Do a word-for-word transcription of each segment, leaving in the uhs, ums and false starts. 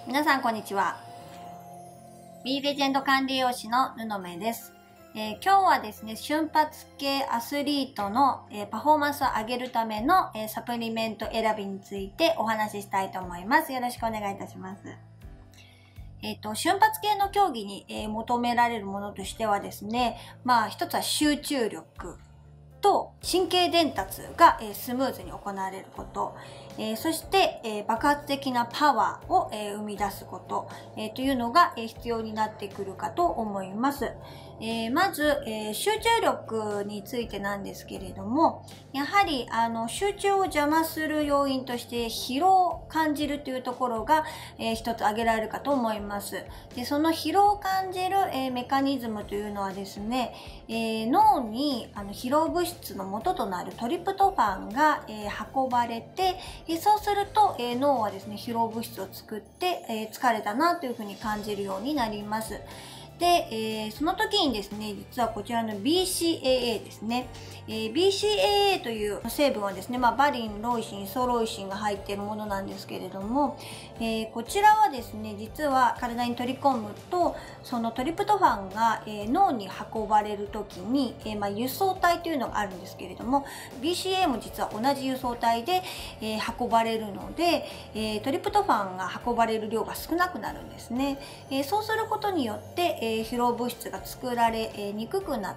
皆さんこんにちは。 B レジェンド管理栄養士の布目です。えー、今日はですね、瞬発系アスリートの、えー、パフォーマンスを上げるための、えー、サプリメント選びについてお話ししたいと思います。よろしくお願いいたします。えっと、瞬発系の競技に、えー、求められるものとしてはですね、まあ一つは集中力と神経伝達が、えー、スムーズに行われること、えー、そして、えー、爆発的なパワーを、えー、生み出すこと、えー、というのが、えー、必要になってくるかと思います。えー、まず、えー、集中力についてなんですけれども、やはりあの集中を邪魔する要因として疲労を感じるというところが、えー、一つ挙げられるかと思います。で、その疲労を感じる、えー、メカニズムというのはですね、えー、脳にあの疲労物質の元となるトリプトファンが、えー、運ばれて、えー、そうすると、えー、脳はですね疲労物質を作って、えー、疲れたなというふうに感じるようになります。で、えー、その時にですね、実はこちらの ビーシーエーエー ですね。えー、ビーシーエーエー という成分はですね、まあ、バリン、ロイシン、イソロイシンが入っているものなんですけれども、えー、こちらはですね、実は体に取り込むと、そのトリプトファンが、えー、脳に運ばれる時に、えーまあ、輸送体というのがあるんですけれども、ビーシーエーエー も実は同じ輸送体で、えー、運ばれるので、えー、トリプトファンが運ばれる量が少なくなるんですね。えー、そうすることによって、えー、疲労物質が作られ、えー、にくくなって、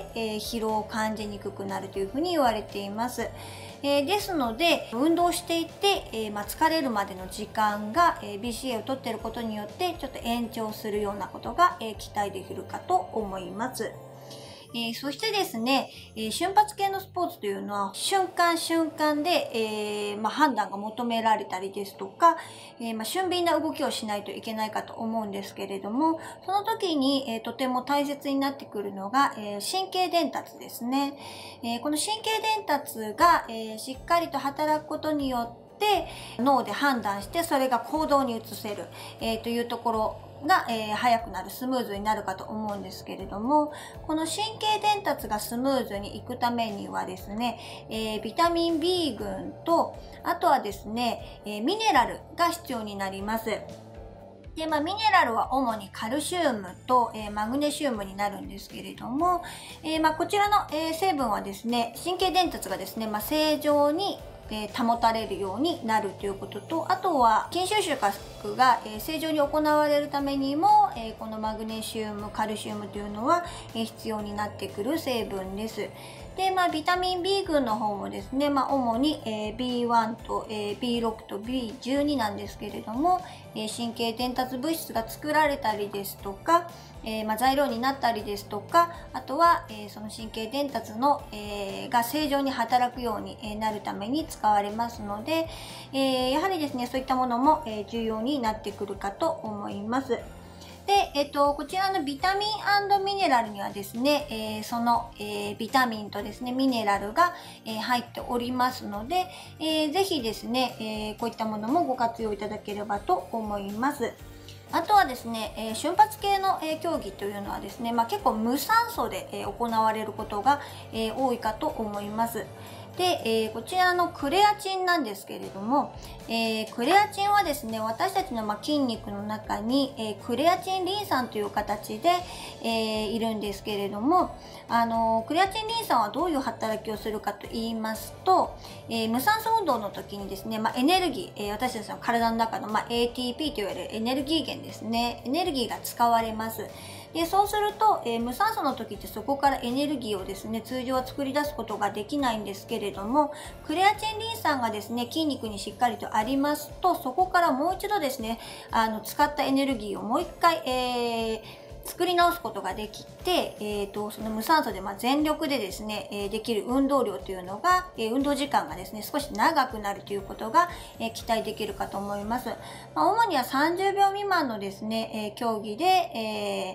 えー、疲労を感じにくくなるというふうに言われています。えー、ですので運動していて、えーまあ、疲れるまでの時間が、えー、ビーシーエー を取っていることによってちょっと延長するようなことが、えー、期待できるかと思います。えー、そしてですね、えー、瞬発系のスポーツというのは瞬間瞬間で、えーまあ、判断が求められたりですとか、えーまあ、俊敏な動きをしないといけないかと思うんですけれども、その時に、えー、とても大切になってくるのが、えー、神経伝達ですね。えー、この神経伝達が、えー、しっかりと働くことによって脳で判断してそれが行動に移せる、えー、というところが、えー、速くなる、スムーズになるかと思うんですけれども、この神経伝達がスムーズにいくためにはですね、えー、ビタミン B 群と、あとはですね、えー、ミネラルが必要になります。で、まあ、ミネラルは主にカルシウムと、えー、マグネシウムになるんですけれども、えーまあ、こちらの、えー、成分はですね、神経伝達がですね、まあ、正常にえー、保たれるようになるということと、あとは筋収縮が、えー、正常に行われるためにも、えー、このマグネシウム、カルシウムというのは、えー、必要になってくる成分です。で、まあ、ビタミン B 群の方もですね、まあ、主に、えー、ビーワン と、えー、ビーろく と ビーじゅうに なんですけれども、えー、神経伝達物質が作られたりですとか、えーまあ、材料になったりですとか、あとは、えー、その神経伝達の、えー、が正常に働くようになるために使われますので、えー、やはりですね、そういったものも、えー、重要になってくるかと思います。で、えっと、こちらのビタミン&ミネラルにはですね、えー、その、えー、ビタミンとですね、ミネラルが、えー、入っておりますので、えー、ぜひですね、えー、こういったものもご活用いただければと思います。あとはですね、えー、瞬発系の、えー、競技というのはですね、まあ、結構無酸素で、えー、行われることが、えー、多いかと思います。で、えー、こちらのクレアチンなんですけれども、えー、クレアチンはですね、私たちの、まあ、筋肉の中に、えー、クレアチンリン酸という形で、えー、いるんですけれども、あのー、クレアチンリン酸はどういう働きをするかと言いますと、えー、無酸素運動の時にですね、まあ、エネルギー、えー、私たちの体の中の、まあ、エーティーピー といわれるエネルギー源ですね、エネルギーが使われます。で、そうすると、えー、無酸素の時ってそこからエネルギーをですね、通常は作り出すことができないんですけれども、クレアチンリン酸がですね、筋肉にしっかりとありますと、そこからもう一度ですね、あの、使ったエネルギーをもう一回、えー作り直すことができて、えーと、その無酸素でまあ全力でですね、えー、できる運動量というのが、えー、運動時間がですね、少し長くなるということが、えー、期待できるかと思います。まあ、主にはさんじゅうびょう未満のですね、えー、競技で、えー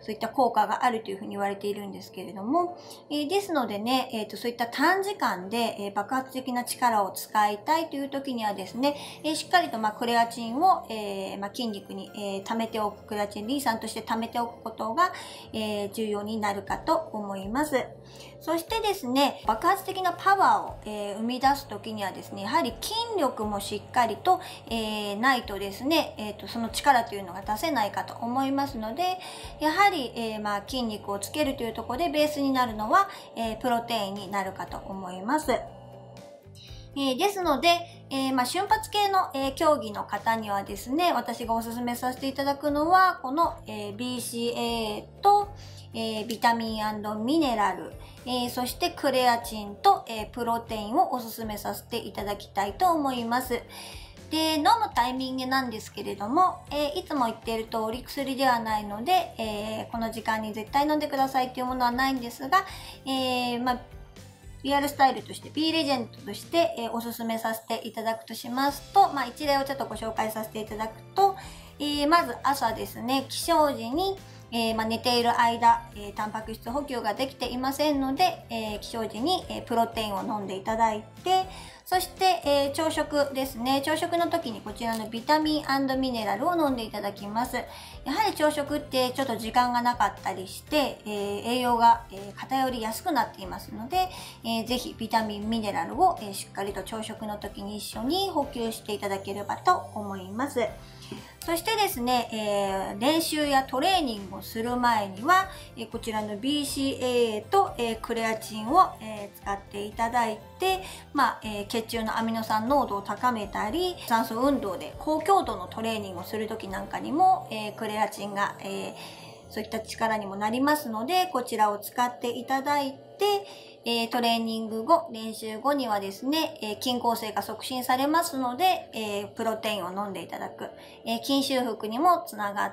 そういった効果があるというふうに言われているんですけれども、えー、ですのでね、えーと、そういった短時間で、えー、爆発的な力を使いたいという時にはですね、えー、しっかりと、まあ、クレアチンを、えーまあ、筋肉に、えー、溜めておく、クレアチンリン酸として溜めておくことが、えー、重要になるかと思います。そしてですね、爆発的なパワーを、えー、生み出す時にはですね、やはり筋力もしっかりと、えー、ないとですね、えーと、その力というのが出せないかと思いますので、やはり、えーまあ、筋肉をつけるというところでベースになるのは、えー、プロテインになるかと思います。えー、ですので、えーまあ、瞬発系の、えー、競技の方にはですね、私がおすすめさせていただくのは、この、えー、ビーシーエー と、えー、ビタミン&ミネラル、えー、そしてクレアチンと、えー、プロテインをおすすめさせていただきたいと思います。で、飲むタイミングなんですけれども、えー、いつも言っている通り薬ではないので、えー、この時間に絶対飲んでくださいというものはないんですが、えー、まあ、リアルスタイルとして B レジェンドとして、えー、おすすめさせていただくとしますと、まあ、一例をちょっとご紹介させていただくと、えー、まず朝ですね、起床時に、えーまあ、寝ている間、えー、タンパク質補給ができていませんので、えー、起床時に、えー、プロテインを飲んでいただいて、そして、えー、朝食ですね。朝食の時にこちらのビタミン&ミネラルを飲んでいただきます。やはり朝食ってちょっと時間がなかったりして、えー、栄養が、えー、偏りやすくなっていますので、えー、ぜひビタミン、ミネラルを、えー、しっかりと朝食の時に一緒に補給していただければと思います。そしてですね、えー、練習やトレーニングをする前には、えー、こちらの ビーシーエー と、えー、クレアチンを、えー、使っていただいて、まあえー、血中のアミノ酸濃度を高めたり、酸素運動で高強度のトレーニングをする時なんかにも、えー、クレアチンが、えー、そういった力にもなりますので、こちらを使っていただいて、えー、トレーニング後、練習後にはですね、えー、筋構成が促進されますので、えー、プロテインを飲んでいただく。えー、筋修復にもつながって、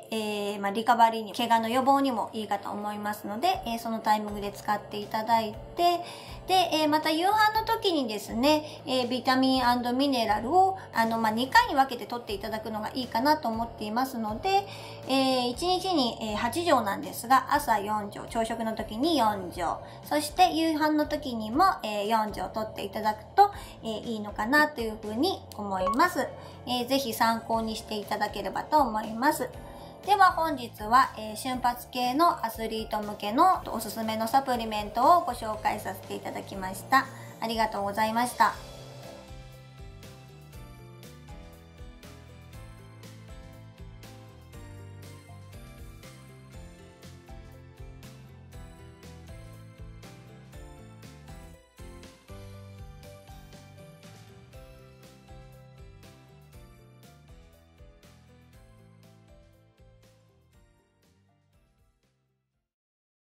えーまあ、リカバリーに、怪我の予防にもいいかと思いますので、えー、そのタイミングで使っていただいて、で、えー、また夕飯の時にですね、えー、ビタミン&ミネラルをあの、まあ、にかいに分けて取っていただくのがいいかなと思っていますので、えー、いちにちにはち錠なんですが、朝よん錠、朝食の時によん錠、そして夕飯の時にも、えー、よん錠取っていただくと、えー、いいのかなというふうに思います。えー、ぜひ参考にしていただければと思います。では本日は、えー、瞬発系のアスリート向けのおすすめのサプリメントをご紹介させていただきました。ありがとうございました。